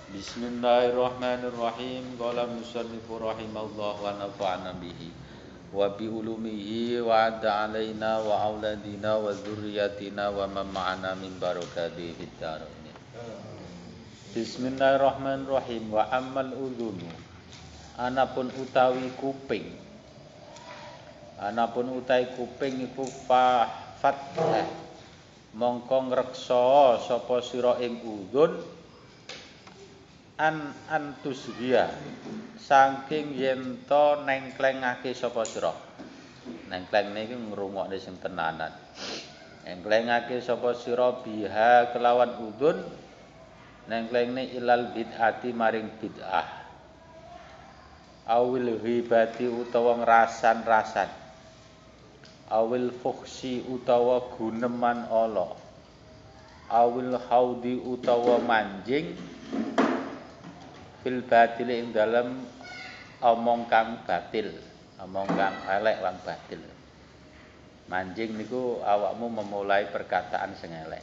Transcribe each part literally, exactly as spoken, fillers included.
Bismillahirrahmanirrahim. Qala musannifu rahimallah wa nafa'ana bihi wa bi ulumihi wa adda alaina wa auladina wa dzurriyyatina wa man ma'ana min barakati fid dharain. Bismillahirrahmanirrahim. Wa ammal udhunu. Anapun utawi kuping. Anapun utawi kuping iku fa fathah. Mongko ngreksa sapa sira ing udhun an antusgia saking yen to nengklengake sapa sira. Nengkleng niki ngrungokne sing tenanan. Nengklengake sapa sira biha kelawan udhun nengklengne ilal bid'ati maring bid'ah. Awil ghibati utawa ngrasan-rasan. Awil fuhsi utawa guneman ala. Awil haudi utawa manjing fil batil ing dalem omong kang batil, omong kang elek lan batil. Manjing niku awakmu memulai perkataan sing elek.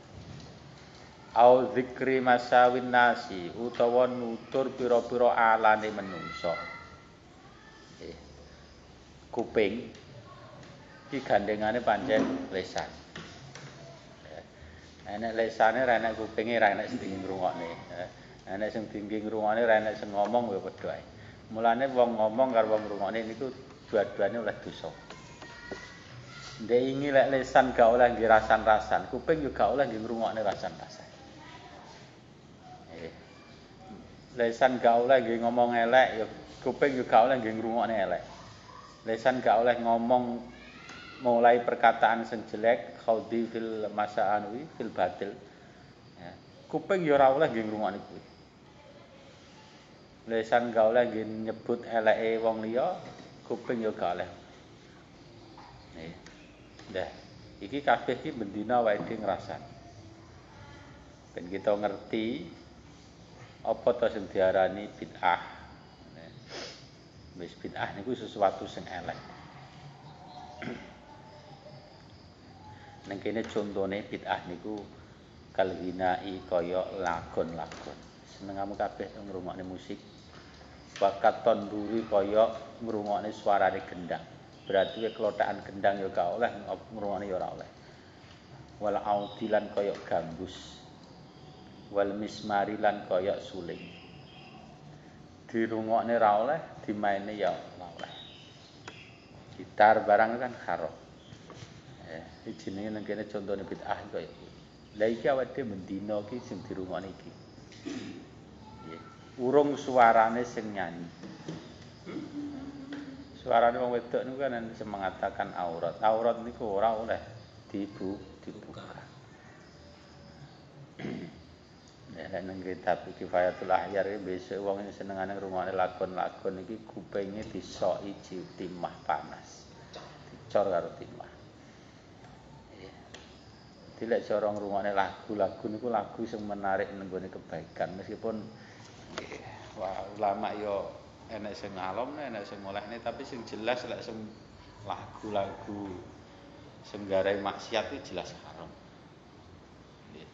Au zikri masawin nasi utawa nutur pira-pira alane menungso. Eh, kuping iki gandengane pancen lisan. Eh, enek lisane ra enek kupinge ra enek sing ngrungokne. Eh, Enek sing tinggi ngrungokne ra enek sing ngomong ya padha ae. Mulane wong ngomong karo wong ngrungokne niku dua-duane oleh dosa. Ndek ingi lek lisan gak oleh nggih rasan-rasan, kuping juga oleh nggih ngrungokne rasan-rasan. Eh. Lisan gak oleh nggih ngomong elek ya kuping juga oleh nggih ngrungokne elek. Lisan gak oleh ngomong mulai perkataan sing jelek, khaudi fil masa'anwi fil batil. Ya. Kuping ya ora oleh nggih ngrungokne kuwi. Lisan gak oleh nggih nyebut eleke wong liya, kuping ya gak oleh. Nih. Ndah, iki kabeh iki bendina wae dhewe ngrasani. Ben kita ngerti apa to sing diarani bid'ah. Wis bid'ah niku sesuatu sing elek. Neng kene contone bid'ah niku kalhinai kaya lagon-lagon. Senengamu kabeh ngrungokne musik. Bakat tonduri kaya ngrungokne suarane gendang. Berarti kelotakan gendang ya gak oleh ngrungokne ya ora oleh. Wal audilan kaya gambus. Wal mismarilan kaya suling. Dirungokne ra oleh, dimaine ya ora oleh. Gitar barang kan haram. Eh, iki jenenge nang kene contone bid'ah kaya iki. Lah iki awake dhewe mendina iki sing dirungokne iki. Urung suarane sing nyanyi. Suarane wong wedok niku kan mengatakan aurat. Aurat niku ora oleh dibu dibuka. Nek nang kitab Kifayatul Ahyar iki besok wong sing senengane ngrungokne lagon-lagon iki kupinge disoki timah panas. Dicor karo timah. Dilek cara ngrungokne lagu-lagu niku lagu sing menarik nenggone kebaikan meskipun nggih wah ulama yo enek sing ngalomne enek sing olehne tapi sing jelas lek sing lagu-lagu sing garai maksiat iki jelas haram. Nggih.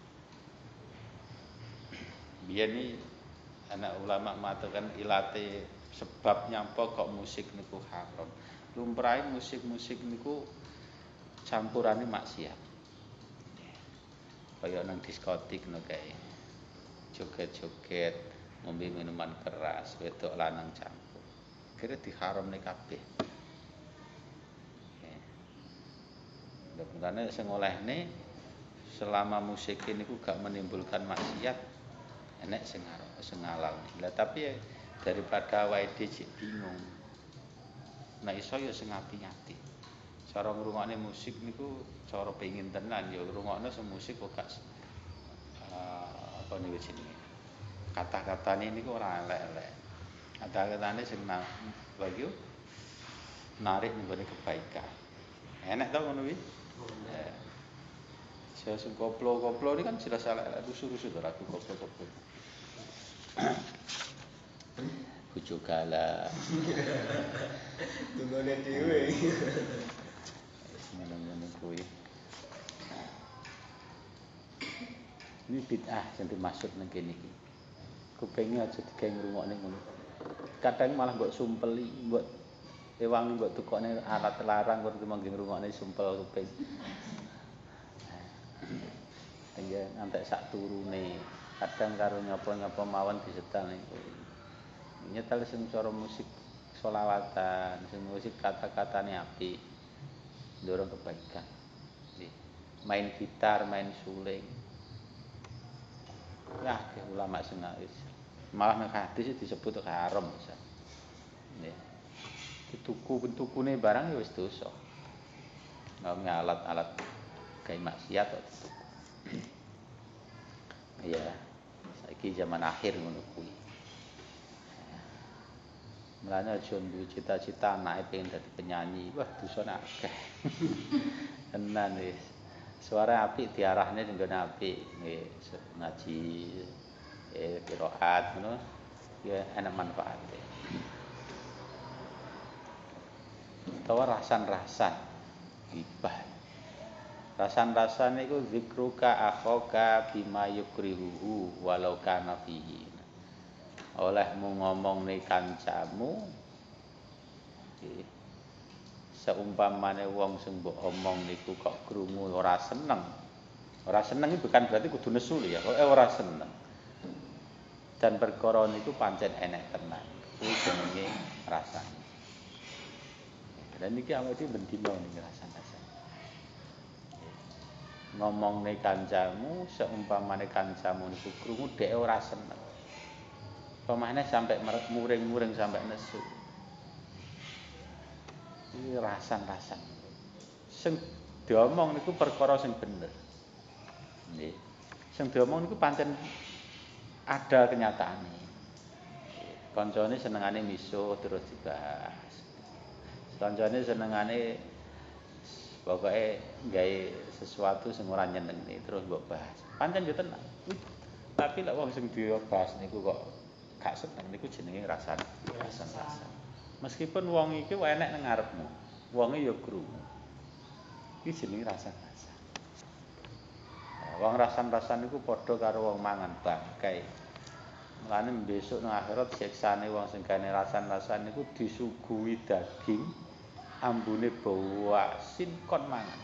Biyen iki anak ulama mengatakan ilate sebabnya apa kok musik niku haram. Lumrahe musik-musik niku campurane maksiat. Kaya nang diskotik no kae. Joget-joget, ngombe minuman keras, wedok lanang campur. Kira diharamne kabeh. Nggih. Mulane sing olehne selama musik niku gak menimbulkan maksiat, enek sing haram, sing halal. Lah tapi daripada awake dhewe bingung. Nek iso ya sing ati-ati. Cara ngrungokne musik niku cara pengin tenan ya ngrungokne sing musik kok gak uh, apa niku jenenge. Kata-katane niku ora elek-elek. Kata-katane sing bagi narik nggone kebaikan. Enak to ngono kuwi? Eh. Saya sing koplo-koplo ini kan jelas elek-elek rusuh-rusuh to lagu koplo-koplo. Bojo gala. Tungone dhewe. Ngono-ngono kuwi. Ini bid'ah yang dimaksud nang kene iki. kupingnya aja digawe ngrungokne ngono. Kadang malah mbok sumpeli, mbok ewangi mbok tukokne alat larang kok mangke ngrungokne sumpel kuping. Ya ngantek sak turune. Kadang karo nyapa-nyapa mawon disetel niku. Nyetel sing cara musik sholawatan, sing musik kata-katane apik. Ndorong kebaikan. Main gitar, main suling. Ya, ulama sing malah nek hadis disebut haram bisa. Nggih. Dituku bentukune barang ya wis dosa. Ngomong alat-alat gawe maksiat kok dituku. Ya, saiki zaman akhir ngono kuwi. Mulane aja duwe cita-cita anake pengen dadi penyanyi. Wah, dosane akeh. Tenan wis. Suara apik diarahne ning gone apik, nggih, ngaji eh qiraat ngono. Ya enak manfaate. Utawa rasan-rasan gibah. Rasan-rasan niku zikruka akhaka bima yukrihuhu walau kana fihi. Olehmu ngomongne kancamu seumpamane wong sing mbok omong niku kok krungu ora seneng. Ora seneng iki bukan berarti kudu nesu lho ya, kok ora seneng. Dan perkara niku pancen enek tenan. Kuwi jenenge rasane. Dan iki awake dhewe bendina niki rasan-rasan. Ngomongne kancamu seumpamane kancamu niku krungu dhek ora seneng. Pemane sampai muring-muring sampai nesu. Iki rasan-rasan. Sing diomong niku perkara sing bener. Nggih. Sing diomong niku pancen ada kenyataane. Kancane senengane miso terus dibahas. Kancane senengane pokoke gawe sesuatu sing ora nyenengne terus mbok bahas. Pancen yo tenan. Tapi lek wong sing dibahas niku kok gak seneng niku jenenge rasan rasan-rasan. Meskipun wong iki wae enek nang ngarepmu, wonge ya krungu. Iki jenenge rasan-rasan. Nah, wong rasan-rasan niku padha karo wong mangan bangkai. Mulane besok nang akhirat siksane wong sing gane rasan-rasan niku disuguhi daging ambune bau asin kon mangan.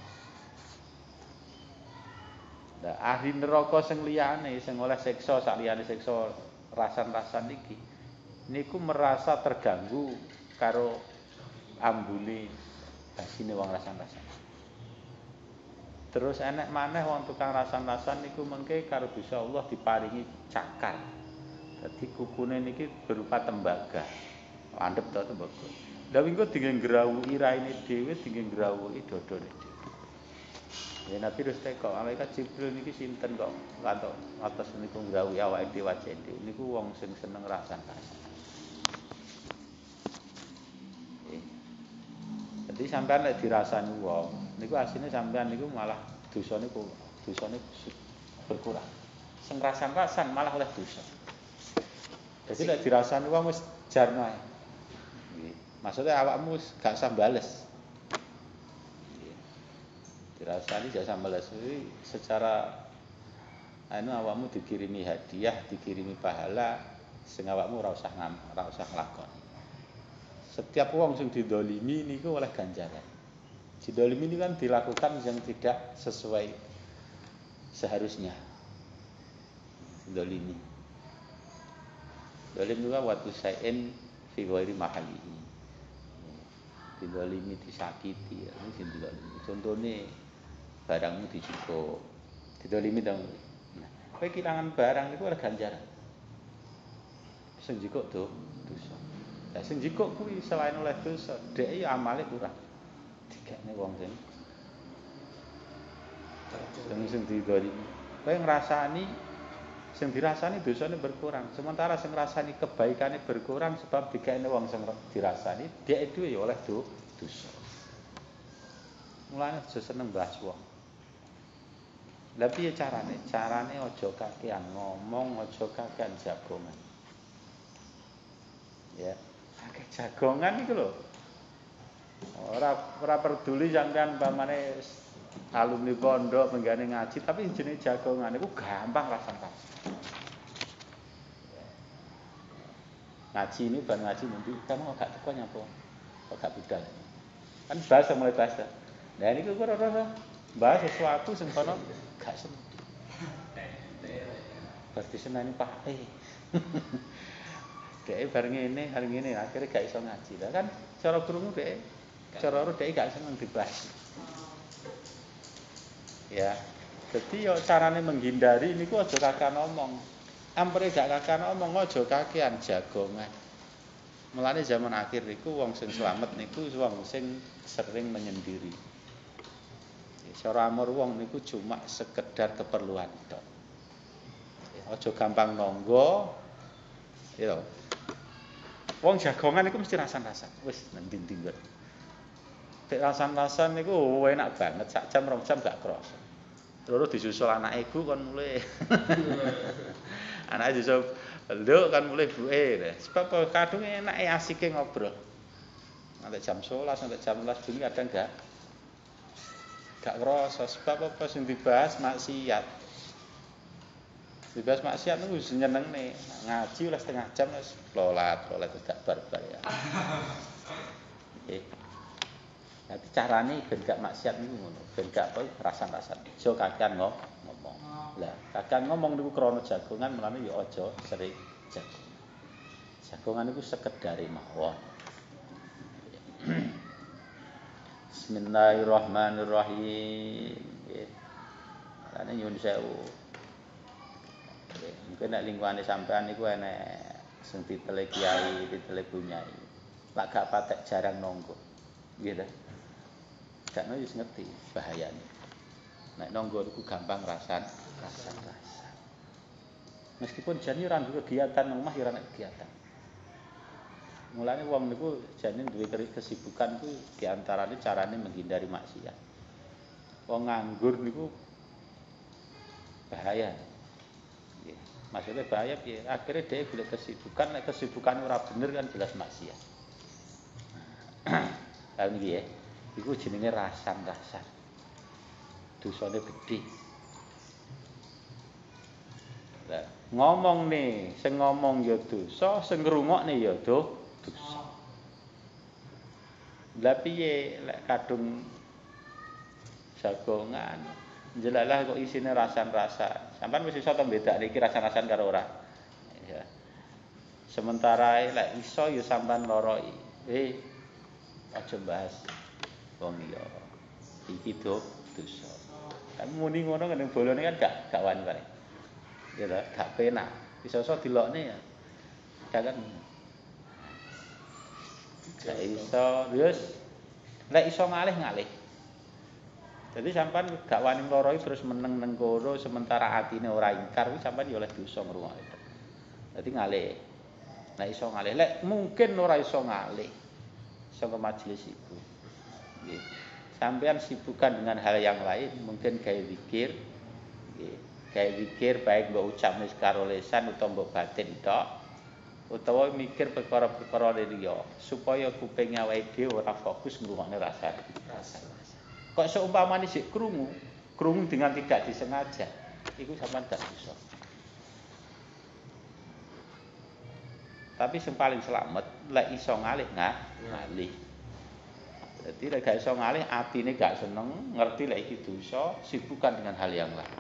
Nah, ahli neraka sing liyane sing oleh siksa sak liyane siksa rasan-rasan iki niku merasa terganggu karo ambune asine wong rasan-rasan. Terus enek maneh wong tukang rasan-rasan niku mengke karo Gusti Allah diparingi cakar. Dadi kukune niki berupa tembaga. Andhep to tembaga. Lah wingi dinggo ngrawuhi raine dhewe, dinggo ngrawuhi dodone dhewe. Ya Nabi terus teko, malaikat Jibril niki sinten kok kantos atas niku ngrawuhi awake dhewe wajah dhewe. Niku wong sing seneng rasan-rasan. Jadi sampean lek dirasani wong, niku asline sampean niku malah dosane kok dosane berkurang. Sing rasan-rasan malah oleh dosa. Jadi lek dirasani wong wis jarno ae. Nggih. Maksudnya awakmu wis gak usah bales. Nggih. Dirasani gak usah bales. Secara anu awakmu dikirimi hadiah, dikirimi pahala, sing awakmu ora usah ngam, ora usah nglakoni. Setiap wong sing didolimi niku oleh ganjaran. Didolimi ini kan dilakukan yang tidak sesuai seharusnya. Didolimi. Dolim juga watu sain fi ghairi mahalihi. Didolimi disakiti, ini sing didolimi. Contone barangmu dijupuk. Didolimi dong. Nah, kowe kehilangan barang niku oleh ganjaran. Sing jikok tuh dosa. Lah sing jikok kuwi selain oleh dosa, dhek ya amale kurang. Dikene wong sing sing sing didolimi. Kowe ngrasani sing dirasani dosane berkurang, sementara sing ngrasani kebaikane berkurang sebab dikene wong sing dirasani, dhek dhewe ya oleh do, dosa. Mulane aja seneng bahas wong. Lah piye carane? Carane aja kakean ngomong, aja kakean jagongan. Ya, akeh jagongan iku lho. Ora ora peduli sampean pamane alumni pondok menggane ngaji tapi jenenge jagongan iku gampang rasan-rasan. Ngaji ini bar ngaji nanti kamu gak teko nyapa. Kok gak budal. Kan bahasa mulai bahasa. Nah niku kok ora bahas sesuatu sing kono gak seneng. Berarti senani Pak eh. Dhek bar ngene, hari ngene akhirnya gak iso ngaji. Lah kan cara krungu dhek, cara ora dhek gak seneng dibahas. Ya. Jadi yo carane menghindari niku aja kakean omong. Ampere gak kakean omong aja kakean jagongan. Mulane zaman akhir niku wong sing slamet niku wong sing sering menyendiri. Cara amur wong niku cuma sekedar keperluan tok. Aja gampang nonggo. Ya. Wong jagongan niku mesti rasan-rasan. Wis nang ndi-ndi kok. Nek rasan-rasan niku enak banget, sak jam rong jam gak krasa. Loro disusul anak ibu kon mulai. Anake disusul nduk kan mulai buke. Sebab kadung enake asike ngobrol. Nanti jam sebelas sampai jam sebelas bunyi kadang enggak gak ngerasa sebab apa sing dibahas maksiat. Dibahas maksiat niku wis nyenengne. Ngaji lah setengah jam wis lolat, lolat gak barbar ya. Nggih. Nanti carane ben gak maksiat niku ngono, ben gak apa rasan-rasan. Aja kakean ngomong. Lah, kakean ngomong niku krana jagongan mulane ya aja sering jagongan. Jagongan niku sekedare mawon. Bismillahirrahmanirrahim. Nggih. Lane nyuwun sewu. Nggih, mungkin nek lingkungan sampean niku enek sing ditele kiai, ditele bunyai. Lak gak patek jarang nonggo. Nggih ta? Gak wis ngerti bahayane. Nek nonggo niku gampang rasan, rasan-rasan. Meskipun jane ora duwe kegiatan nang omah ya ora kegiatan. Mulane wong niku jane duwe kesibukan ku di antarane carane menghindari maksiat. Wong nganggur niku bahaya. Nggih. Maksudnya bahaya piye? Akhire dhek golek kesibukan, nek kesibukan ora bener kan jelas maksiat. Lah niki ya. Iku jenenge rasan-rasan. Dosane gedhe. Lah, ngomong nih, sing ngomong ya dosa, sing ngrungokne ya dosa. Lah piye lek kadung jagongan jelalah kok isine rasan-rasan. Sampeyan wis iso to bedakne iki rasan-rasan karo ora. Ya. Sementara lek iso ya sampean loroi. Eh aja bahas wong liya. Iki do dosa. Kan muni ngono kan bolone kan gak gak wani bare. Ya ta, gak penak. Iso-iso dilokne ya. Gak kan. Gak iso, wis lek iso ngalih-ngalih. Jadi sampean gak wani ngloroi terus meneng nang kono sementara atine ora ingkar kuwi sampean ya oleh dosa ngrungokne. Dadi ngalih. Nek iso ngalih, lek mungkin ora iso ngalih. Iso ke majelis iku. Nggih. Sampean sibukkan dengan hal yang lain, mungkin gawe zikir. Nggih. Gawe zikir baik mbok ucapne karo lisan utawa mbok batin tok. Utawa mikir perkara-perkara liya supaya kuping awake dhewe ora fokus ngrungokne rasa. Rasa. Kok seumpamane sik krungu, krungu dengan tidak disengaja, iku sampean gak bisa. Tapi sing paling selamat lek iso ngalih ngalih. Jadi lek gak iso ngalih, atine gak seneng, ngerti lek iki dosa, sibukkan dengan hal yang lain.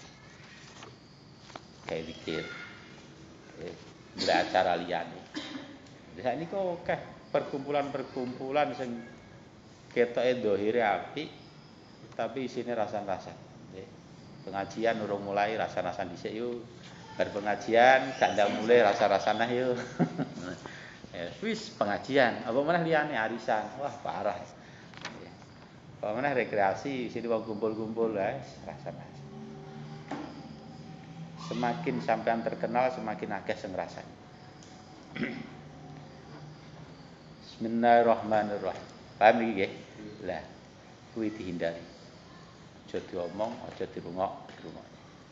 Kayak pikir. Eh, nggak acara liyane. Lah ini kok akeh perkumpulan-perkumpulan sing ketoke dohire apik tapi isine rasan-rasan. Nggih. Pengajian urung mulai rasan-rasan dhisik yo. Bar pengajian gak ndak mulai rasa-rasan nah yo. Ya wis pengajian, apa meneh liyane arisan. Wah, parah. Nggih. Apa meneh rekreasi sini wong kumpul-kumpul guys, rasan-rasan. Semakin sampean terkenal semakin akeh sing ngrasani. Bismillahirrahmanirrahim. Paham iki nggih? Lah, kuwi dihindari. Aja diomong, aja dirungok, dirungok.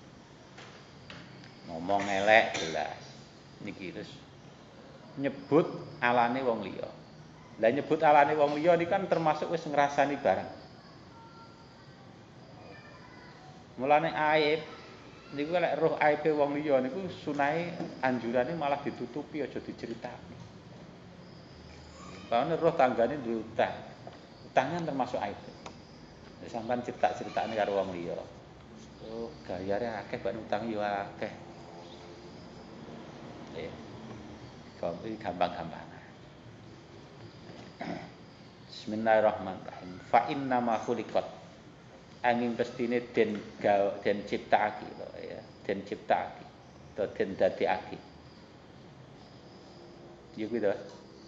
Ngomong elek jelas. Niki terus nyebut alane wong liya. Lah nyebut alane wong liya niki kan termasuk wis ngrasani barang. Mulane aib Niku lek roh aibe wong liya niku sunahe anjurane malah ditutupi aja diceritani. Karena roh tanggane duwe utang. Utangnya termasuk aib. Nek sampean cerita-critakne karo wong liya. Oh, gayare akeh ban utang yo akeh. Eh. Kok gampang-gampang. Bismillahirrahmanirrahim. Fa inna ma khuliqat angin pestine den gawe den ciptakake lho ya, den ciptakake to den dadekake. Ya kuwi to.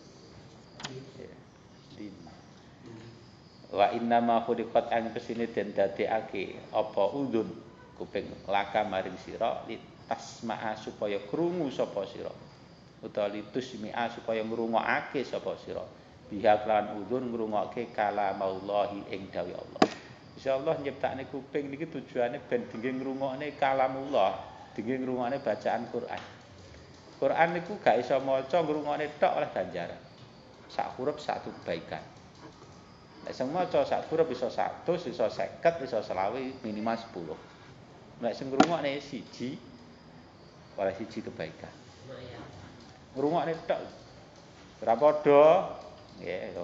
Wa inna ma khuliqat angin pestine den dadekake apa udun kuping laka maring sira litasma'a supaya krungu sapa sira. Utawa litusmi'a supaya ngrungokake sapa sira. Biha kelawan udun ngrungokke kalamallahi ing dawuh Allah. Insyaallah nyiptakne kuping niki tujuane ben dingge ngrungokne kalamullah, dingge ngrungokne bacaan Quran. Quran niku gak iso maca ngrungokne tok oleh ganjaran. Sak huruf satu kebaikan. Nek sing maca sak huruf iso seratus, iso seket, iso selawe, minimal sepuluh. Nek sing ngrungokne siji oleh siji kebaikan. Ngrungokne tok. Ora padha nggih.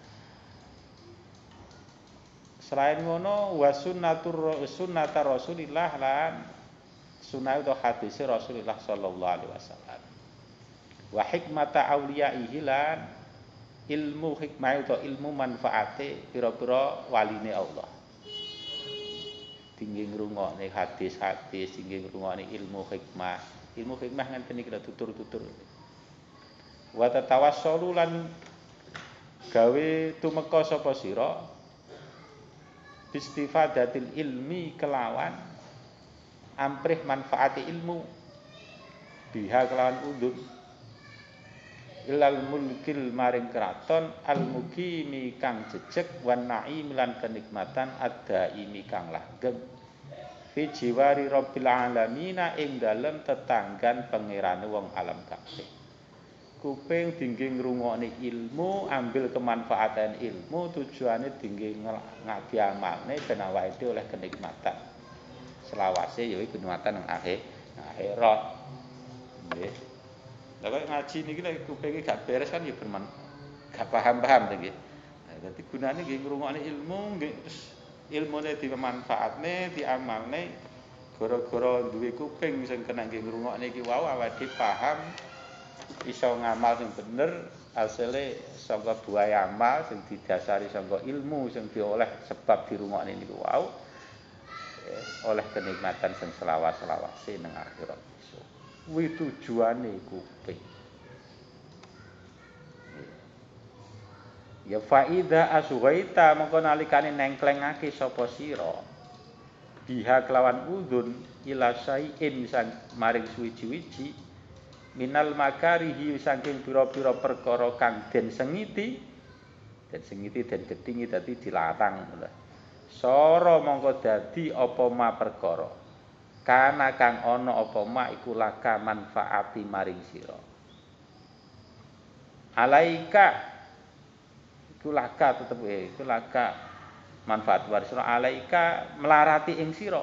Selain ngono wa sunnatur sunnatar Rasulillah lan sunah atau hadis Rasulullah sallallahu alaihi wasallam. Wa hikmata auliyaihi lan ilmu hikmah atau ilmu manfaate pira-pira waline Allah. Tinggi ngrungokne hadis-hadis, tinggi ngrungokne ilmu hikmah. Ilmu hikmah ngenten iki tutur-tutur. Wa tatawassalu lan gawe tumeka sapa sira istifadatil ilmi kelawan amprih manfaati ilmu biha kelawan udun ilal mulkil maring keraton al mukimi kang jejeg wan naim lan kenikmatan adaimi kang langgeng fi jiwari rabbil alamina ing dalem tetanggan pangerane wong alam kabeh. Kuping dingge ngrungokne ilmu, ambil kemanfaatan ilmu, tujuane dingge ngadiamalne ben awake oleh kenikmatan. Selawase ya iku kenikmatan nang akhir akhirat. Nggih. Lah kok ngaji niki lek kupinge gak beres kan ya berman gak paham-paham nggih. Nah, dadi gunane nggih ngrungokne ilmu nggih terus ilmune dimanfaatne, diamalne gara-gara duwe kuping sing kena nggih ngrungokne iki wau awake paham iso ngamal sing bener asale saka buah amal sing didasari saka ilmu sing dioleh sebab dirungokne niku wau eh, oleh kenikmatan sing selawas-selawase ning akhirat iso. Kuwi tujuane kuping. Ya faida asghaita mongko nalikane nengklengake sapa sira biha kelawan udun ila syai'in sang maring suwi-wiji minal makarihi saking pira-pira perkara kang den sengiti den sengiti den gedhingi dadi dilarang lho. Sara mongko dadi apa ma perkara kana kang ana apa ma iku laka manfaati maring sira. Alaika iku laka tetep e iku laka manfaat maring sira alaika melarati ing sira.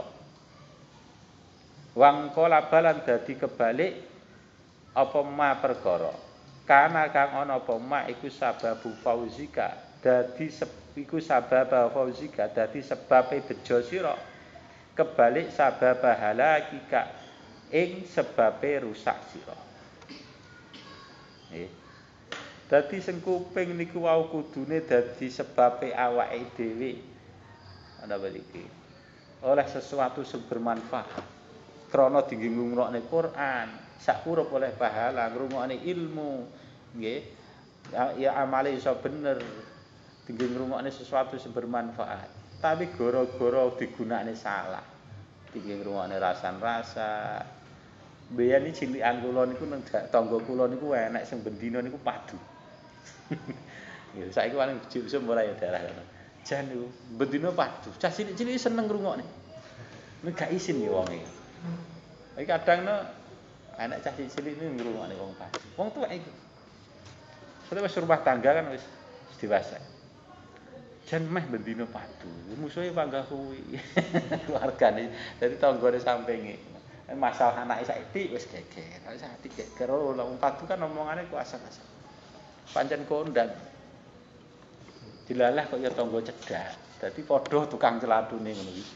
Wang kala balan dadi kebalik apa ma perkara kana kang ana apa ma iku sababu fauzika dadi iku sabab fauzika dadi sebabe bejo sira kebalik sabab halakika ing sebabe rusak sira. Nggih. Dadi sing kuping niku wau kudune dadi sebabe awake dhewe. Ana iki. Oleh sesuatu sing bermanfaat. Krana dinggo ngrungokne Quran, sak huruf oleh pahala, ngrungokne ilmu, nggih. Ya, ya amale iso bener. Dinggo ngrungokne sesuatu sing bermanfaat. Tapi gara-gara digunakne salah. Dinggo ngrungokne rasan-rasa. Mbiyen iki cilikan kula niku nang tangga kula niku enek sing bendina niku padu. Ya saiki paling jujur ora ya daerah kono. Jan niku bendina padu. Cah cilik-cilik seneng ngrungokne. Nek gak isin ya wong iki. Iki kadang no anak cah cilik ini ngrungokne wong padu. Wong tuwek iku. Soale wis rumah tangga kan wis dewasa. Jan meh bendina padu. Musuhe panggah kuwi. Keluargane dadi tanggane sampinge. Masalah anake saiki wis geger. Nek saiki geger lho wong padu kan omongane ku asal-asal. Pancen kondang. Dilalah kok ya tangga cedhak. Dadi padha tukang celadune ngono iki.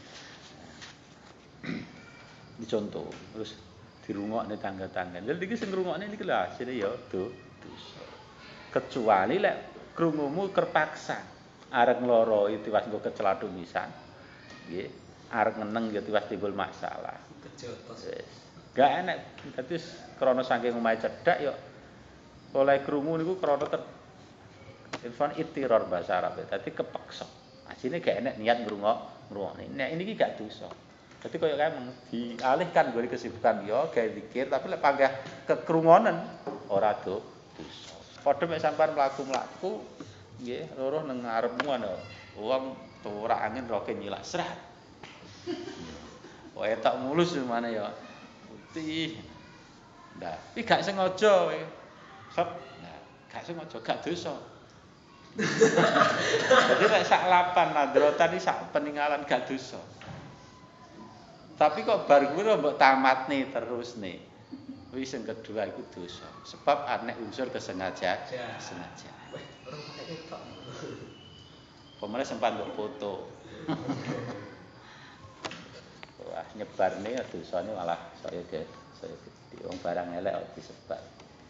Iki contoh, terus dirungokne tangga-tangga. Lha iki sing ngrungokne niki lho asine ya do dosa. Kecuali lek krungumu terpaksa arep ngloro tiwas nggo keceladun pisan. Nggih, arep ngeneng ya tiwas timbul masalah. Kejotos. Gak enak. Dadi krana saking omahe cedhak ya oleh krungu niku krana ter Irfan ittiror bahasa Arab. Dadi kepeksa. Asine gak enak niat ngrungok, ngrungokne. Nek niki gak dosa. Dadi kaya kae dialihkan nggo kesibukan ya gawe zikir tapi lek panggah kekrungonen ora do dosa. Padha mek sampean mlaku-mlaku nggih loro nang ngarepmu ana wong turak angin roke nyilak srat. Wae tak mulus mana ya. Putih. Nah, iki gak sengaja kowe. Sep. Nah, gak sengaja gak dosa. Jadi nek sak lapan nadrotan iki sak peninggalan gak dosa. Tapi kok bar kuwi mbok tamatne terus nih. Kuwi sing kedua iku dosa. Sebab aneh unsur kesengaja, sengaja. Orang pakai ketok. Pemene sempat mbok foto. Wah, nyebarne dosane malah saya ge saya gede. Wong barang elek kok disebar.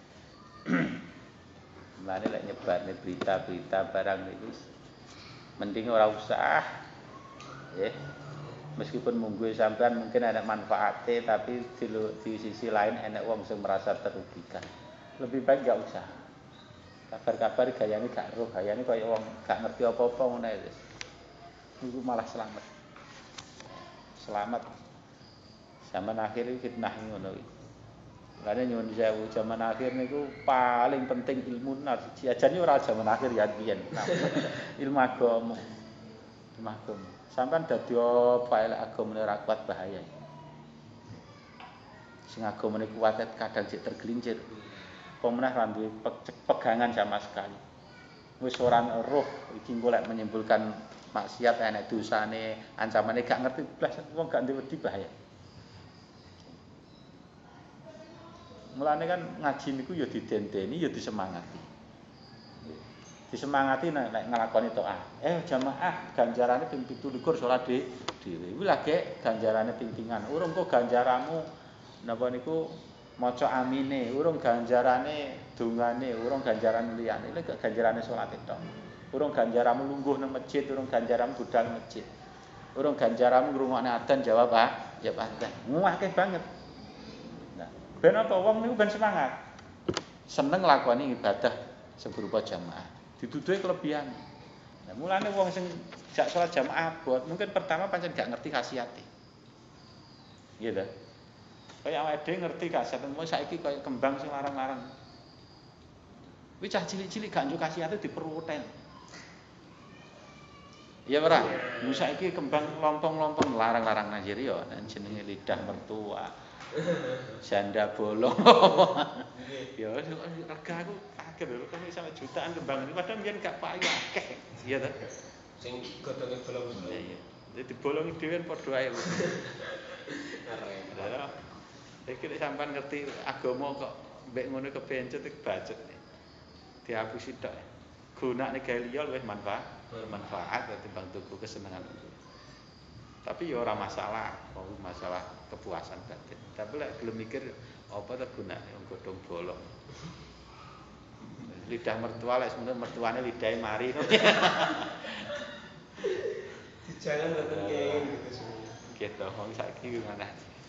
Mulane lek nyebarne berita-berita barang niku mending ora usah. Nggih. Meskipun munggu sampean mungkin ada manfaatnya tapi di, di sisi lain enak wong sing merasa terugikan. Lebih baik gak usah. Kabar-kabar gayane gak roh, gayane kaya wong gak ngerti apa-apa ngono wis. Niku malah selamat. Selamat. Zaman akhir iki fitnah ngono iki. Lane nyuwun sewu zaman akhir niku paling penting ilmu nar siji. Ajane ora zaman akhir ya biyen. Ilmu agama. Ilmu agama. Sampeyan dadi apa elek agamane ora kuat bahaya. Sing agamane kuat kadang cek tergelincir. Pemenah ra duwe pegangan sama sekali. Wis ora roh iki golek menimbulkan maksiat enek dosane, ancamane gak ngerti blas wong gak ndek wedi bahaya. Mulane kan ngaji niku ya didenteni ya disemangati. Disemangati nek nglakoni taat. Eh jamaah ganjarane ping pitu likur salat dhewe. Kuwi lagi ganjarane ping-pingan. Urung kok ganjaramu napa niku maca amine, urung ganjarane dongane, urung ganjarane liyane, lek ganjarane salat tok. Urung ganjaramu lungguh nang masjid, urung ganjaramu budal masjid. Urung ganjaramu ngrungokne adzan jawab ah, ya adzan. Muakeh banget. Nah, ben apa wong niku ben semangat. Seneng lakoni ibadah sing berupa jamaah. Dituduhe kelebihan. Nah, mulane wong sing jak salat jamaah abot, mungkin pertama pancen gak ngerti khasiate. Iya ta? Kaya awake dhewe ngerti khasiate, mau saiki kaya kembang sing larang-larang. Kuwi cah cilik-cilik gak njuk khasiate diperwoten. Iya ora? Mu saiki kembang lompong-lompong larang-larang najir ya, jenenge lidah mertua. Janda bolong. Ya rega aku kaget lho kok sampe jutaan kembang ini padahal mbiyen gak payu akeh. Iya ta? Sing godhonge bolong. Iya. Dadi bolongi dhewe padha ae. Keren. Iki nek sampean ngerti agama kok mbek ngono kebencut iki bacot. Dihapusi tok. Gunane gawe liya luwih manfaat, manfaat ketimbang tuku kesenengan. Tapi ya ora masalah, kok masalah kepuasan batin. Tapi lek gelem mikir apa ta gunane wong godhong bolong. Lidah mertua lek sebenarnya mertuane lidahe mari. Jangan ngoten kenging gitu semua. Gitu wong saiki gimana?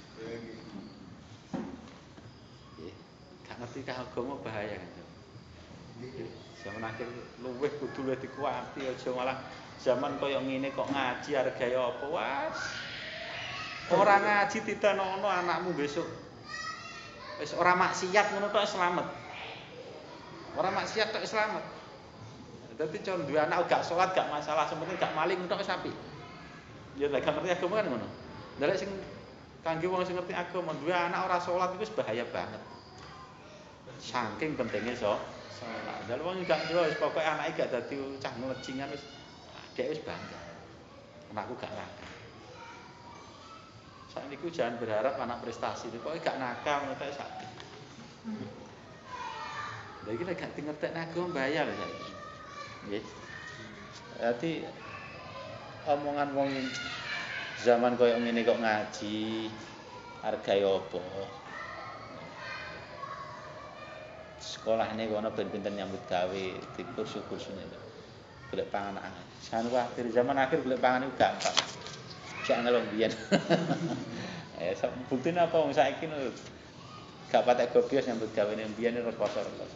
Nggih. Gak ngerti agama bahaya gitu. Zaman akhir luwih kudu luwih dikuati aja malah zaman kaya ngene kok ngaji arep gawe apa was. Ora ngaji ditenono anakmu besok. Wis ora maksiat ngono tok slamet. Ora maksiat tok slamet. Dadi con duwe anak gak salat gak masalah, sementing gak maling tok wis apik. Ya lek gak ngerti agama kan ngono. Lah sing kangge wong sing ngerti agama duwe anak ora salat iku wis bahaya banget. Saking pentingnya so salat. Lah wong gak duwe wis pokoke anake gak dadi cah ngelejingan wis dhek wis bangga. Anakku gak nakal. Saat niku jangan berharap anak prestasi, pokoknya gak nakal ngetek sakit. Lha iki lek gak ngertekne agama bahaya lho saiki. Nggih. Berarti omongan wong zaman koyo ngene kok ngaji hargae opo? Sekolahne kono ben pinten nyambut gawe, di kursus-kursune. Golek panganan. Jan akhir zaman akhir golek pangan iku gampang. Jak ngelong biyen. Eh, buktine apa wong saiki lho. Gak patek gobios nyambut gawe ning biyen rekoso-rekoso.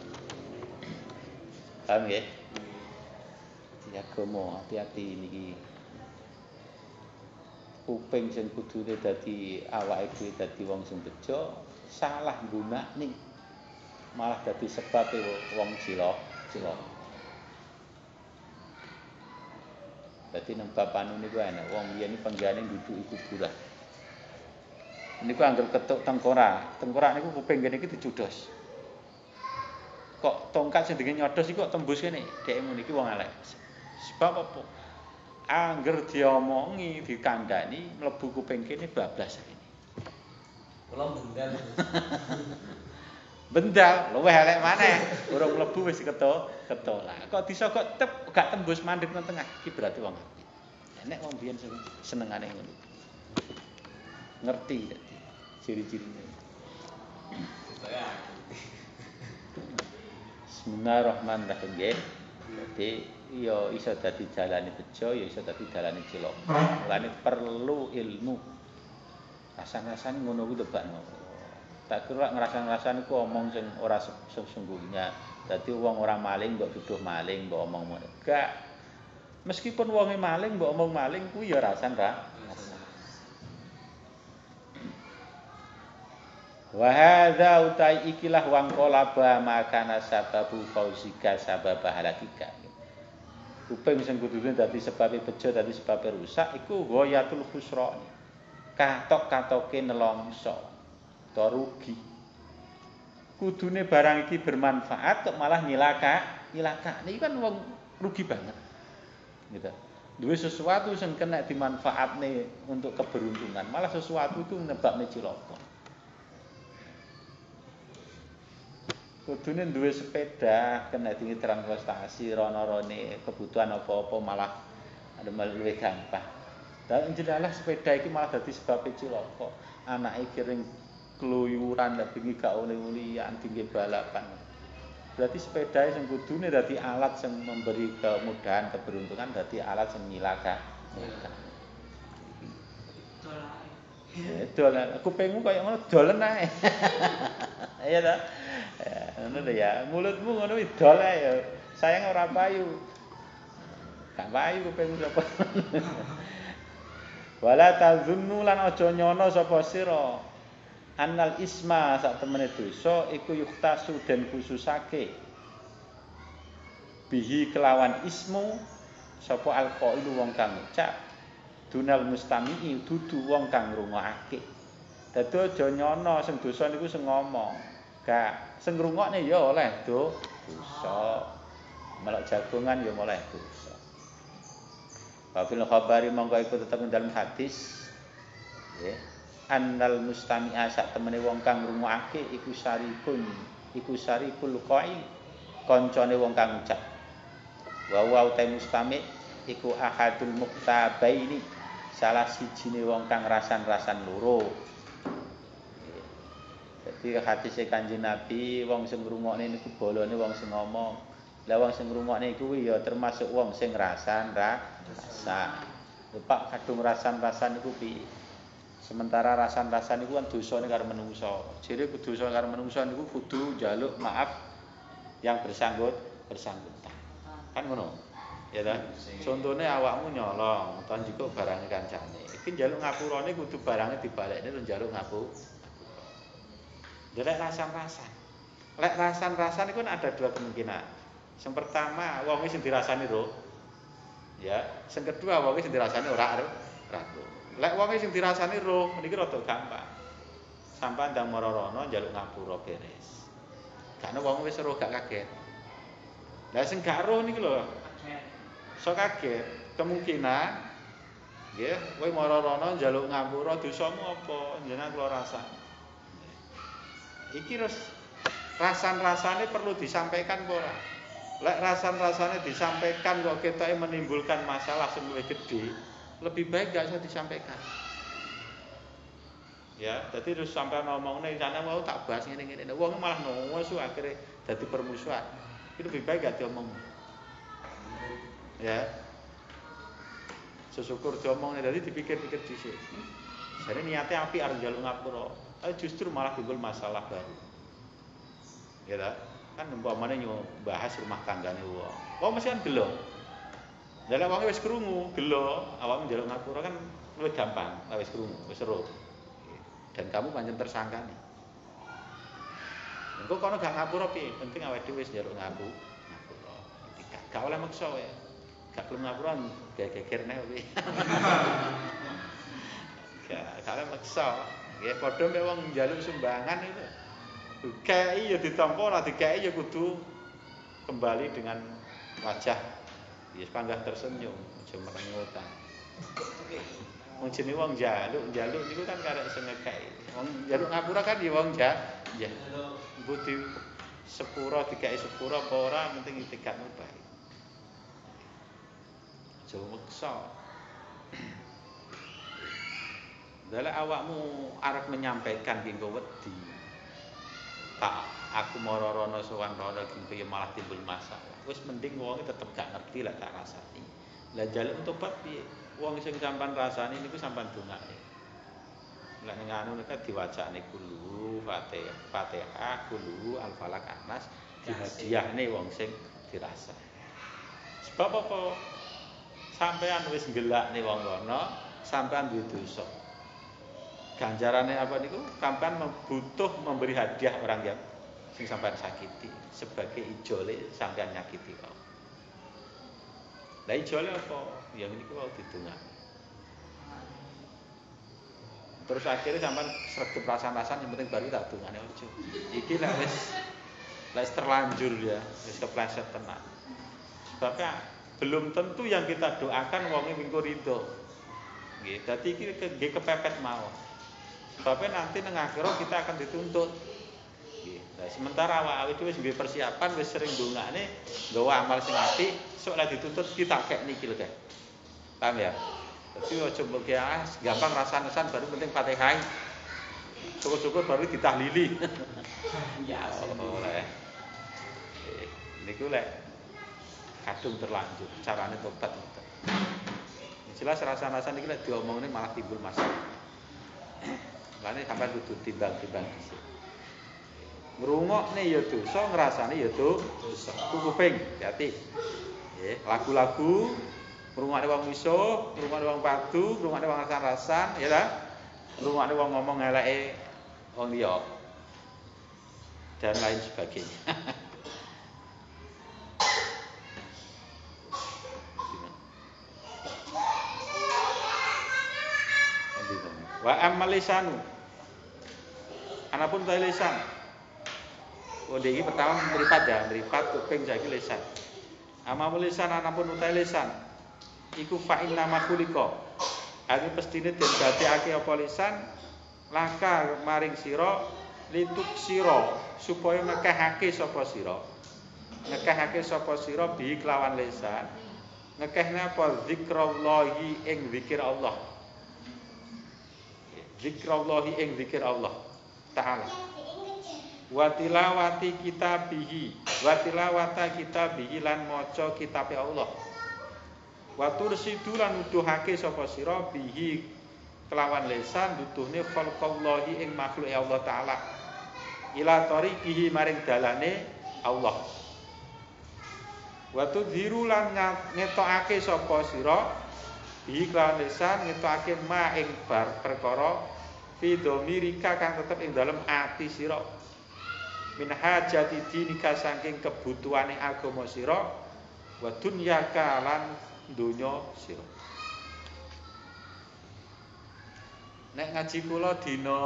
Paham nggih? Ya agama hati-hati niki. Kuping sing kudune dadi awake dhewe dadi wong sing bejo, salah gunakne. Malah dadi sebab wong cilok, cilok. Dadi nang bab anu niku enak wong biyen iki penggane duduki kuburan. Niku anggere ketuk tengkorak, tengkorak niku kuping kene iki dicudos. Kok tongkat sing dingin nyodos iki kok tembus kene, dhek ngono iki wong elek. Sebab apa? Angger diomongi, dikandani mlebu kuping kene bablas kene. Kula bendal. Bendal, luwih elek maneh. Urung mlebu wis keto, ketolak. Kok disogok tep gak tembus mandek nang tengah. Iki berarti wong apik. Nek wong biyen senengane ngono. Ngerti dadi ciri-cirine. Bismillahirrahmanirrahim nggih. Dadi ya iso dadi dalane bejo, ya iso dadi dalane cilaka. Mulane perlu ilmu. Rasan-rasane ngono kuwi tebakno. Tak kira ngrasa-ngrasane ku omong sing ora sesungguhnya. Dadi wong ora maling mbok duduh maling, mbok omong ngono. Gak. Meskipun wonge maling mbok omong maling kuwi ya rasan ra. Wa hadza utai ikilah wang qalaba makana sababu fauzika sababa halakika. Kuping sing kudune dadi sebabe bejo dadi sebabe rusak iku ghayatul khusra. Katok-katoke nelongso to rugi. Kudune barang iki bermanfaat kok malah nyilaka, nyilaka. Niki kan wong rugi banget. Gitu. Duwe sesuatu sing kena dimanfaatne untuk keberuntungan, malah sesuatu itu nyebabne cilaka. Kudune duwe sepeda kena tinggi transportasi rono-rone kebutuhan apa-apa malah ada luwih gampang. Dan jedalah sepeda iki malah dadi sebab cilaka. Anake kiring keluyuran dan tinggi gak oleh-olian tinggi balapan. Berarti sepeda sing kudune dadi alat sing memberi kemudahan keberuntungan dadi alat sing nyilaka. Ya, dolan. Kupingmu kaya ngono dolen ae. Iya ta? Ya, ngono ya. Mulutmu ngono iki dol ae ya. Sayang ora payu. Gak payu kupingmu sapa. Wala tazunnu lan aja nyono sapa sira. Annal isma sak temene dosa iku yuktasu den khususake. Bihi kelawan ismu sapa alqailu wong kang ngucap. Dunal mustami'i dudu wong kang ngrungokake. Dadi aja nyono sing dosa niku sing ngomong. Gak sing ngrungokne ya oleh do dosa. Melok jagongan ya oleh dosa. Wa fil khabari monggo iku tetep dalam hadis. Nggih. Annal mustami'a sak temene wong kang ngrungokake iku sarikun, iku sarikul qai. Kancane wong kang ngucap. Wa wa uta mustami' iku ahadul muktabaini. Salah sijine wong kang rasan-rasan loro. Jadi hadise Kanjeng Nabi wong sing ngrungokne niku bolone wong sing ngomong. Lah wong sing ngrungokne kuwi ya termasuk wong sing rasan rasa. Lho Pak kadung rasan-rasan niku piye? Sementara rasan-rasan niku kan dosane karo menungso. Jere dosa karo menungso niku kudu njaluk maaf yang bersangkut bersangkutan. Kan ngono. Ya ta? Contone awakmu nyolong, utawa njikuk barange kancane. Iki njaluk ngapurane kudu barange dibalekne terus njaluk ngapu. Delek rasan-rasan. Lek rasan-rasan iku ada dua kemungkinan. Yang pertama, wong sing dirasani roh. Ya, sing kedua wong sing dirasani ora roh. Lek wong sing dirasani roh, niki rada gampang. Sampeyan ndang marana njaluk ngapura beres. Karena wong wis roh gak kaget. Lah sing gak roh niki lho. So kaget, kemungkinan Nggih, kowe mara rono njaluk ngapura dosamu apa? Njenengan kula rasani. Iki terus rasan-rasane perlu disampaikan apa ora? Lek rasan-rasane disampaikan kok ketoke menimbulkan masalah sing luwih gedhe, lebih baik gak usah disampaikan. Ya, jadi terus sampai ngomongne sana mau tak bahas ngene-ngene. Wong malah nuwusu akhire dadi permusuhan. Itu lebih baik gak diomong. Ya. Sesyukur diomongne dadi dipikir-pikir dhisik. Jare niate apik arep njaluk ngapura, tapi justru malah timbul masalah baru. Ya ta? Kan umpamane nyo bahas rumah tanggane wong. Wong mesti kan gelo. Lah lek wong wis krungu, gelo, awakmu njaluk ngapura kan luwih gampang, lek wis krungu, wis seru. Dan kamu pancen tersangka nih. Engko kono gak ngapura piye? Penting awake dhewe wis njaluk ngapu, ngapura. Tidak gak oleh maksa ya. Gak gelem ngapura geger nek piye. Gak gak oleh maksa. Nggih padha mek wong njaluk sumbangan itu. Kei ya ditampa ora dikei ya kudu kembali dengan wajah ya panggah tersenyum, aja merengutan. Wong jenenge wong njaluk, njaluk niku kan karek sing ngekeki. Wong njaluk ngapura kan ya wong ja, ya. Mbok di sepura dikeki sepura apa ora penting itikadmu baik. Aja maksa. Dalah awakmu arep menyampaikan ki engko wedi. Tak aku mara rono sowan rono ki malah timbul masalah. Wis mending wong tetep gak ngerti lah tak rasani. Lah njaluk tobat piye? Wong sing sampean rasani niku sampean dongake. Lah ning anu nek diwacane kulo Fatihah, Fatihah kulo Al-Falaq An-Nas dihadiahne wong sing dirasa. Sebab apa? Sampean wis nggelakne wong kono, sampean duwe dosa. Ganjarane apa niku? Sampean butuh memberi hadiah orang yang sing sampean sakiti sebagai ijole sampean nyakiti kok. Lah ijole apa? Ya niku wau didongakne. Terus akhirnya sampean sregep rasan-rasan yang penting baru tak dongane aja. Iki lek wis wis terlanjur ya, wis kepleset tenan. Sebabnya belum tentu yang kita doakan wonge mingko rido. Nggih, dadi iki nggih kepepet mawon. Sebabnya nanti nang akhirat kita akan dituntut. Nggih. Nah, sementara awake dhewe wis nggih persiapan wis sering ndongakne, nggawa amal sing apik, sok lek dituntut kita kek niki lho, Kak. Paham ya? Dadi aja mbok ah gampang rasan-rasan baru penting Fatihah. Syukur-syukur baru ditahlili. Ya oleh. Eh, niku lek kadung terlanjur, carane tobat ngoten. Jelas rasan-rasan iki lek diomongne malah timbul masalah. Lane sampean kudu timbang-timbang dhisik. Ngrungokne ya dosa, ngrasane ya dosa. Ku kuping, hati. Nggih, lagu-lagu ngrungokne wong misuh, ngrungokne wong padu, ngrungokne wong rasan-rasan, ya ta? Ngrungokne wong ngomong eleke wong liya. Dan lain sebagainya. Wa ammal lisanu. Anapun ta lisan. Oh iki pertama mripat ya, mripat kuping saiki lisan. Ammal lisan anapun utai lisan. Iku fa inna ma khuliqa. Ari pestine den dadekake apa lisan laka maring sira lituk sira supaya ngekehake sapa sira. Ngekehake sapa sira bi kelawan lisan. Ngekehne apa zikrallahi ing zikir Allah. Zikrallahi ing zikir Allah Ta'ala. Wa tilawati kitabihi, wa tilawata kitabihi lan maca kitabe Allah. Wa tursidu lan nuduhake sapa sira bihi kelawan lisan nuduhne khalqallahi ing makhluke Allah Ta'ala. Ila tariqihi maring dalane Allah. Wa tudhiru lan ngetokake sapa sira bihi kelawan lisan ngetokake ma ing bar perkara fi dhamirika kang tetep ing dalem ati sira min hajati dinika saking kebutuhane agama sira wa dunyaka lan donya sira. Nek ngaji kula dina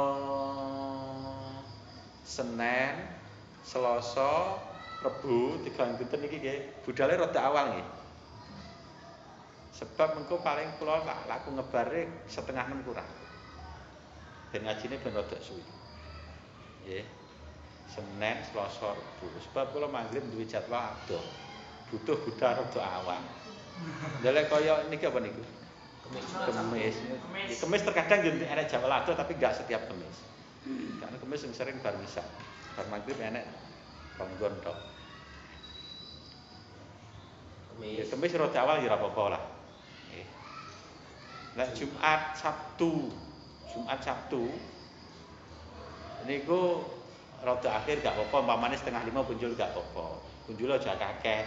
Senin, Selasa, Rebo, tiga dinten iki nggih budale rada awal nggih. Sebab engko paling kula tak laku ngebare setengah enam kurang. Ben ngajine ben rada suwi. Nggih. Senin, Selasa, Rabu. Sebab kula magrib duwe jadwal adoh. Butuh budal rada awang. Ndelek kaya niki apa niku? Kemis. Kemis. Kemis terkadang yo enek jadwal adoh tapi enggak setiap Kemis. Karena Kemis sing sering bar misa. Bar magrib enek ronggon tok. Kemis. Ya, Kemis rada awal ya ora apa-apa lah. Nggih. Nek Jumat, Sabtu. Jumat, Sabtu. Niku rada akhir gak apa-apa, umpamane setengah lima kunjul gak apa-apa. Kunjul aja akeh.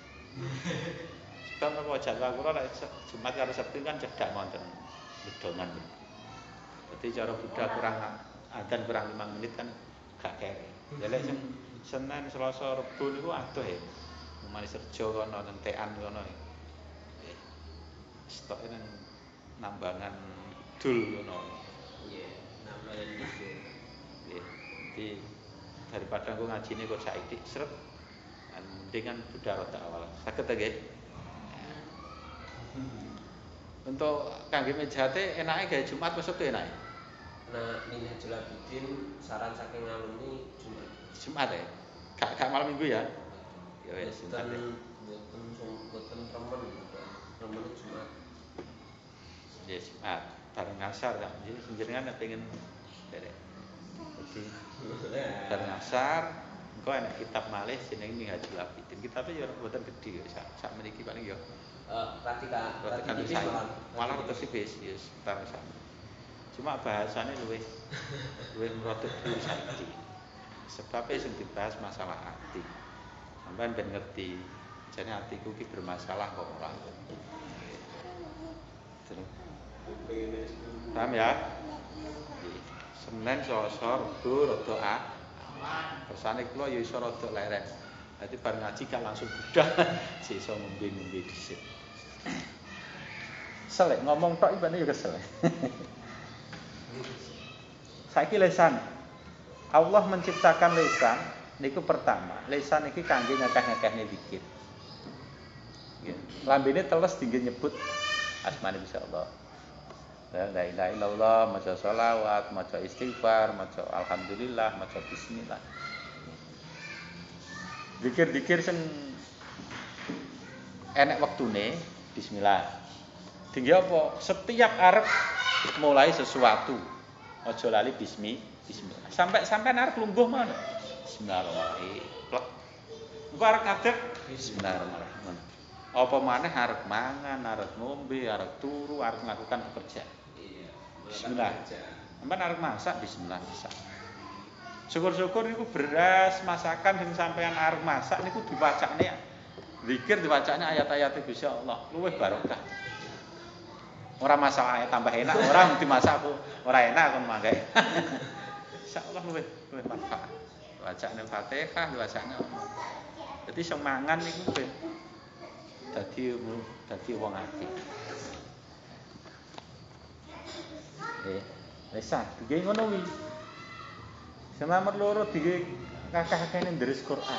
Sebab apa jadwal kula nek Jumat karo Sabtu kan cedak wonten bedongan. Dadi cara budal kurang adzan kurang lima menit kan gak kere. Delek sing Senin, Selasa, Rebo niku adoh ya. Umpamane Serjo kono nentekan kono. Nggih. Stoke nang Nambangan Dul kono. Iya, Nambangan Dul. Nggih. Jadi daripada aku ngajine kok saiki sret mendingan budal rada awal. Saged nggih. Untuk kangge mejate enake gawe Jumat besok enake. Nah, Minhajul Abidin saran saking alumni Jumat. Jumat ya? Gak gak malam Minggu ya? Ya wis Jumat. Mboten mboten remen. Remen Jumat. Ya Jumat, bareng asar kan. Jadi jenengan pengen derek. Jadi bareng asar engko enek kitab malih jenenge Minhajul Abidin. Kitabe ya mboten gedhe ya sak meniki paling ya Eh, pratika, pratika tipis malah malah rada tipis ya sekitar sak. Cuma bahasane luwih luwih merotot dulu saiki. Sebabnya sing dibahas masalah hati. Sampeyan ben ngerti, jane atiku ki bermasalah kok ora. Paham ya? Senin, Selasa, Rabu rada ah. Persane kula ya iso rada leren. Dadi bar ngaji gak langsung budal, iso ngombe-ngombe dhisik. Selek ngomong tok ibane ya kesel. Saiki lisan. Allah menciptakan lisan niku pertama. Lisan iki kangge ngakeh-ngakehne zikir. Nggih. Lambene teles dinggo nyebut asmane Gusti Allah. La ilaha illallah, maca sholawat, maca istighfar, maca alhamdulillah, maca bismillah. Zikir-zikir sing enek wektune bismillah. Tinggi apa? Setiap arep mulai sesuatu aja lali bismi bismillah. Sampai sampai arep lungguh mana? Bismillahirrahmanirrahim. Plek. Engko arep ngadeg bismillahirrahmanirrahim. Apa maneh arep mangan, arep ngombe, arep turu, arep melakukan pekerjaan. Iya. Bismillah. Sampeyan arep masak bismillah masak. Syukur-syukur niku beras masakan sing sampeyan arep masak niku diwacane zikir diwacane ayat-ayat Gusti Allah. Luwih barokah. Ora masalahnya tambah enak, orang dimasak aku ora enak kon manggae. Insyaallah luwih luwih manfaat. Bacane Fatihah, bacane Allah. Dadi sing mangan niku ben dadi dadi wong apik. Eh, lisan dige ngono wi. Selamat loro dige kakak-kakene ndres Quran.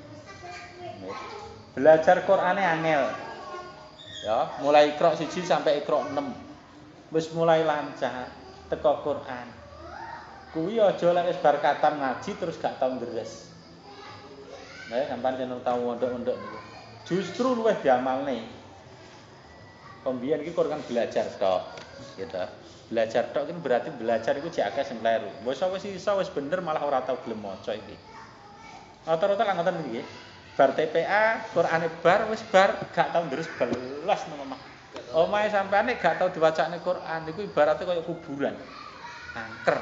Belajar Qur'ane angel. Ya, mulai Iqra siji sampai Iqra enam. Wis mulai lancar teko Quran. Kuwi aja lek wis bar katam ngaji terus gak tau ndres. Nah, sampeyan yen tau mondok-mondok niku. Justru luwih diamalne. Pembiyen iki Quran belajar tok, gitu. Belajar tok kan berarti belajar iku jek akeh sing kleru. Wis wis iso wis bener malah ora tau gelem maca iki. Rata-rata kan ngoten iki. Bar T P A, Qur'ane bar wis bar gak tau ndres belas nang omah. Omahe sampeyan nek gak tau diwacane Qur'an niku ibaratnya kaya kuburan. Angker.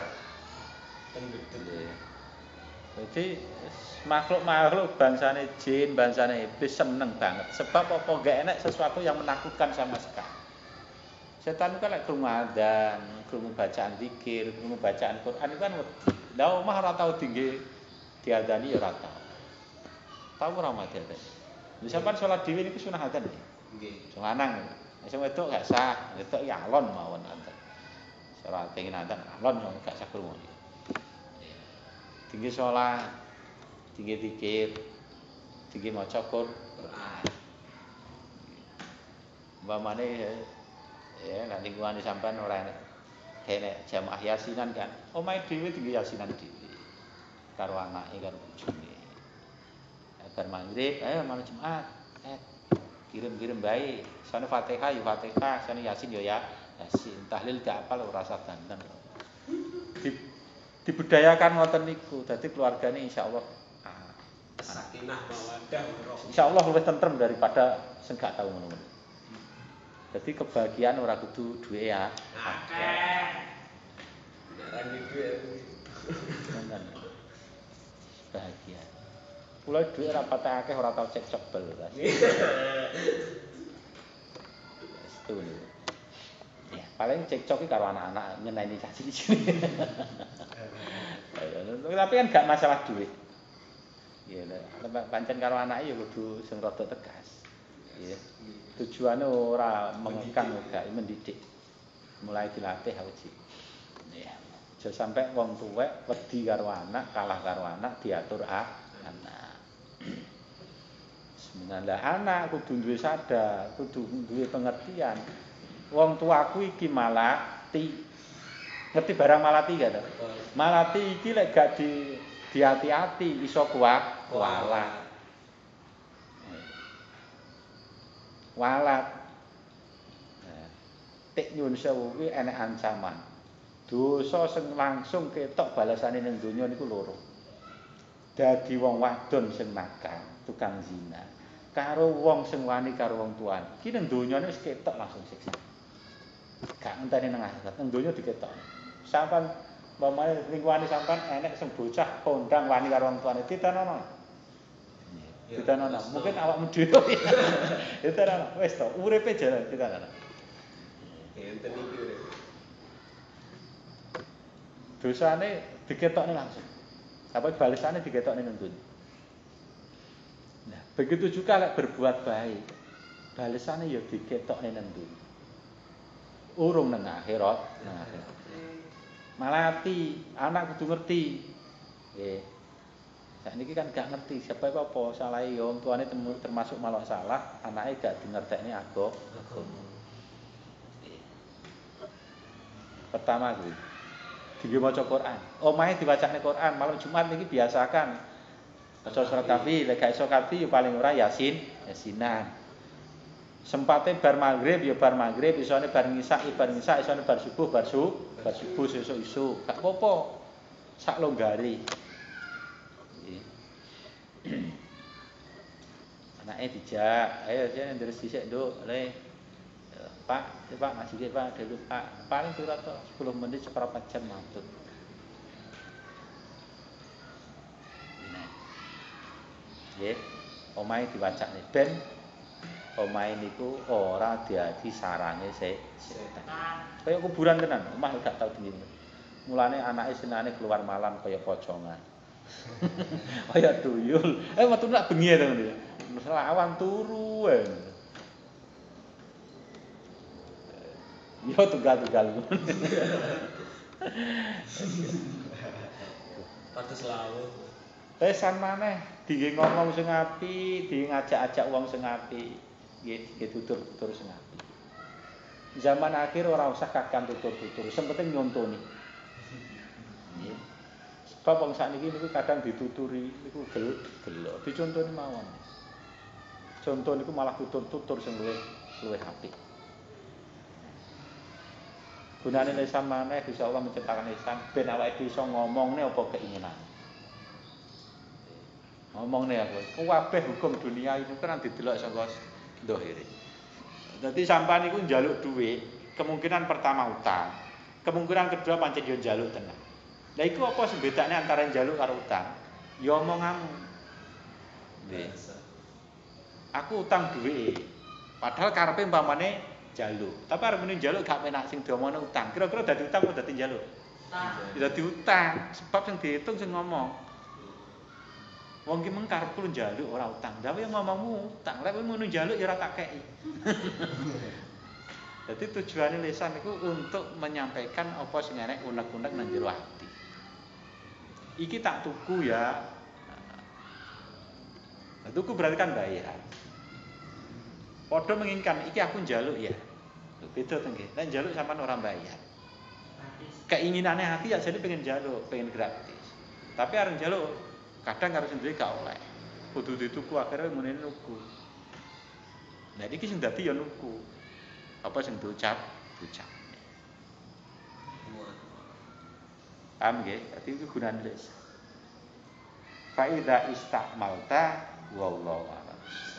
Jadi makhluk-makhluk bangsane jin, bangsane iblis seneng banget. Sebab apa gak enak sesuatu yang menakutkan sama sekali. Setan itu kan lek krungu adzan, krungu bacaan zikir, krungu bacaan Qur'an itu kan wedi. Lah omah ora tau dingge diadani ya ora tau. Tahu ora mati adzan. Lha sampean salat dhewe niku sunah adzan nggih. Nggih. Sing lanang. Sing wedok gak sah, wedok ya alon mawon adzan. Salat pengen adzan alon gak sah krungu. Tinggi salat, tinggi zikir, tinggi maca Qur'an. Umpamane ya nek lingkungan sampean ora enek kene jamaah yasinan kan. Omahe dhewe tinggi yasinan dhewe. Karo anake karo bojone. Bar maghrib, ayo malam Jumat. Eh, kirim-kirim bae. Sane Fatihah ya Fatihah, sane Yasin ya ya Yasin. Tahlil gak apal ora usah ganteng. Di, dibudayakan ngoten niku. Dadi keluargane insyaallah ah, sakinah mawaddah warahmah. Insyaallah luwih tentrem daripada sing gak tau ngono. Jadi kebahagiaan ora kudu duwe ya. Akeh. Ngarani duwe. Tenan. Bahagia. Kula duwe ora pate akeh ora tau cekcok bel. Setu. Ya, paling cekcok iki karo anak-anak ngeneni caci di sini. Tapi kan gak masalah duit. Ya, pancen karo anake ya kudu sing rada tegas. Ya. Tujuannya ora mengekang gak mendidik. Mulai dilatih awiji. Ya. Aja sampai wong tuwek wedi karo anak, kalah karo anak diatur ah, anak. Sebenarnya anak kudu duwe sadar, kudu duwe pengertian. Wong tuaku iki malati. Ngerti barang malati gak to? Malati iki lek gak di hati-hati iso kuat kualat. Walat. Nah, tik nyun sewu kuwi enek ancaman. Dosa sing langsung ketok balasane ning donya niku loro. Dadi wong wadon sing nakal, tukang zina. Karo wong sing wani karo wong tuane. Iki ning donyane wis ketok langsung siksa. Gak ngenteni nang akhirat, ning donya diketok. Sampan pamane lingkungan sampan enek sing bocah kondang wani karo wong tuane ditanono. Ditanono. Mungkin awakmu dhewe. Ditanono. Wis to, uripe jalan ditanono. Enten iki urip. Dosane diketokne langsung. Apa balesane diketokne nang donya. Nah, begitu juga lek berbuat baik. Balesane ya diketokne nang donya. Urung nang akhirat, nang akhirat. Malati, anak kudu ngerti. Nggih. Sakniki kan gak ngerti siapa apa salahe ya wong tuane termasuk malah salah, anake gak dingertekne agama. Pertama kuwi. Tinggi maca Quran. Omahe diwacane Quran, malam Jumat niki biasakan. Maca surat Kahfi, lek gak iso Kahfi ya paling ora Yasin, Yasinan. Sempate bar maghrib ya bar maghrib, isone bar ngisak, bar ngisak, isone bar subuh, bar subuh, bar subuh sesuk-isuk. Gak apa-apa. Sak longgare. Anake dijak, ayo sing ndres dhisik nduk, le. Pak, Pak ngaji nggih Pak, dulu Pak. Paling pira to sepuluh menit seperempat jam mantut. Nggih, omahe diwacane ben omahe niku ora diadi sarange setan. Kaya kuburan tenan, omah gak tau dingin. Mulane anake senane keluar malam kaya pocongan. Kaya tuyul. Eh metu nak bengi to ngene. Selawan turu wae. Yo tunggal-tunggal. Patus lawu. Pesan maneh, dingge ngomong sing apik, di ngajak-ajak wong sing apik. Nggih, nggih tutur-tutur sing apik. Zaman akhir ora usah kakan tutur-tutur, sing penting nyontoni. Nggih. Sebab wong sakniki niku kadang dituturi niku gel gelo, dicontoni mawon. Contoh niku malah tutur-tutur sing luwih luwih apik. Gunane lisan maneh Gusti Allah menciptakan lisan ben awake dhewe iso ngomongne apa keinginan. Ngomongne aku, kabeh hukum dunia itu kan didelok saka ndohire. Dadi sampean niku njaluk dhuwit, kemungkinan pertama utang. Kemungkinan kedua pancen yo njaluk tenan. Lah iku apa sing bedane antara njaluk karo utang? Ya omonganmu. Nggih. Aku utang dhuwit. Padahal karepe umpamane njaluk. Tapi arep muni njaluk gak penak sing diomongno utang. Kira-kira dadi utang apa dadi njaluk? Utang. Dadi utang, sebab sing diitung sing ngomong. Wong ki mung karepku njaluk ora utang. Dawe ngomongmu utang, lek kowe ngono njaluk ya ora tak kei. Jadi tujuannya lisan itu untuk menyampaikan apa sing enek unek-unek nang jero ati. Iki tak tuku ya. Nah, tuku berarti kan bayar. Padha menginginkan iki aku njaluk ya. Lho beda to nggih. Nek njaluk sampean ora bayar. Keinginannya hati ya jadi pengen njaluk, pengen gratis. Tapi arep njaluk kadang karo sendiri gak oleh. Kudu dituku akhirnya muni nuku. Nah iki sing dadi ya nuku. Apa sing diucap? Ucap. Paham nggih? Dadi iki gunane lis. Fa idza istamalta wallahu a'lam.